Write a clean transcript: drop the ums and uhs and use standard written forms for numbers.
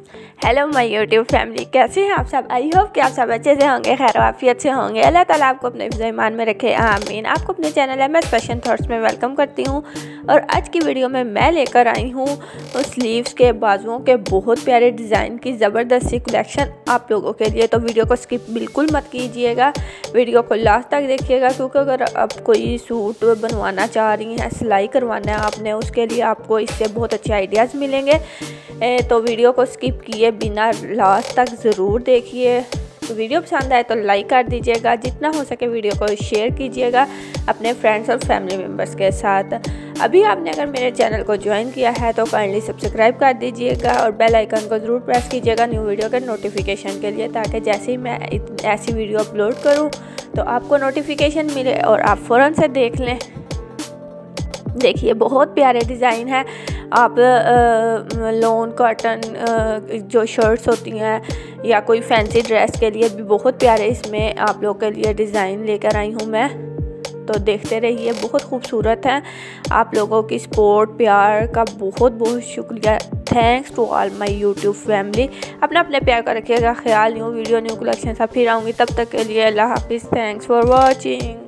Hello my YouTube family, कैसे हैं आप सब। आई होप कि आप सब अच्छे से होंगे, खैर वाफियत से होंगे। अल्लाह ताला आपको अपने ईमान में रखे, आमीन। आपको अपने चैनल MS फैशन थॉट्स में वेलकम करती हूँ। और आज की वीडियो में मैं लेकर आई हूँ स्लीव्स के बाजुओं के बहुत प्यारे डिज़ाइन की ज़बरदस्त सी कलेक्शन आप लोगों के लिए। तो वीडियो को स्किप बिल्कुल मत कीजिएगा, वीडियो को लास्ट तक देखिएगा, क्योंकि अगर आप कोई सूट बनवाना चाह रही हैं, सिलाई करवाना है आपने, उसके लिए आपको इससे बहुत अच्छे आइडियाज़ मिलेंगे। तो वीडियो को स्किप किए बिना लास्ट तक ज़रूर देखिए। तो वीडियो पसंद आए तो लाइक कर दीजिएगा, जितना हो सके वीडियो को शेयर कीजिएगा अपने फ्रेंड्स और फैमिली मेम्बर्स के साथ। अभी आपने अगर मेरे चैनल को ज्वाइन किया है तो काइंडली सब्सक्राइब कर दीजिएगा और बेल आइकन को ज़रूर प्रेस कीजिएगा न्यू वीडियो के नोटिफिकेशन के लिए, ताकि जैसे ही मैं ऐसी वीडियो अपलोड करूँ तो आपको नोटिफिकेशन मिले और आप फ़ौरन से देख लें। देखिए बहुत प्यारे डिज़ाइन है। आप लॉन कॉटन जो शर्ट्स होती हैं या कोई फैंसी ड्रेस के लिए भी बहुत प्यारे इसमें आप लोग के लिए डिज़ाइन लेकर आई हूँ मैं। तो देखते रहिए, बहुत खूबसूरत है। आप लोगों की सपोर्ट प्यार का बहुत बहुत शुक्रिया। Thanks to all my YouTube family. अपने प्यार का रखिएगा ख्याल। न्यू वीडियो न्यू कलेक्शन सब फिर आऊँगी, तब तक के लिए अल्लाह हाफिज़। Thanks for watching.